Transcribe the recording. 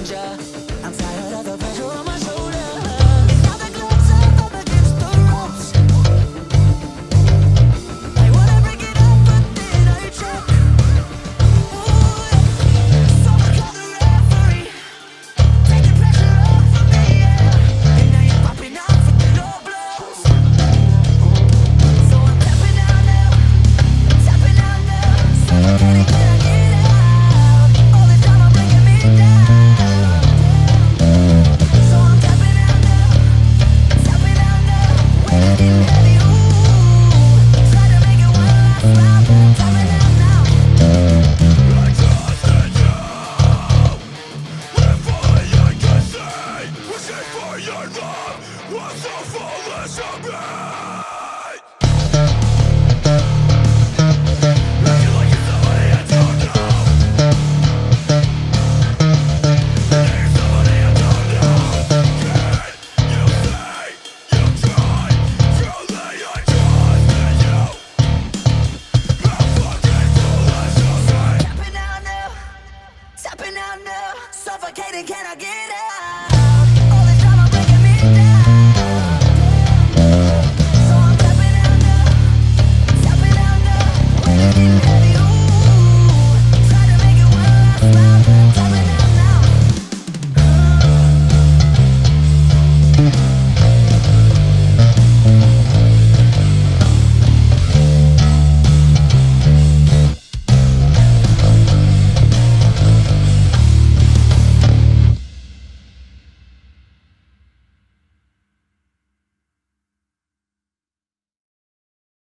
danger. I'm tired of the pressure on my shoulders. And now the gloves up against the ropes. I wanna break it up, but then I choke. Ooh, someone call the referee. Take the pressure off of me, yeah. And now you're popping off with the low blows. So I'm tapping out now, suffocating, can I get out? All this drama bringing me down. So I'm tapping out now, when it's getting heavy, ooh. Try to make it one last round, tapping out now. I trusted you with all I can say. Wishing for your love was so foolish of me. Acting like you're somebody I don't know. You're somebody I don't know. Can you say you tried? Truly I trusted you. How fucking foolish of me. Tapping out now, suffocating, can I get out? All this drama bringing me down. So I'm tapping out now, when it's getting heavy, ooh. Try to make it one last round, tapping out now.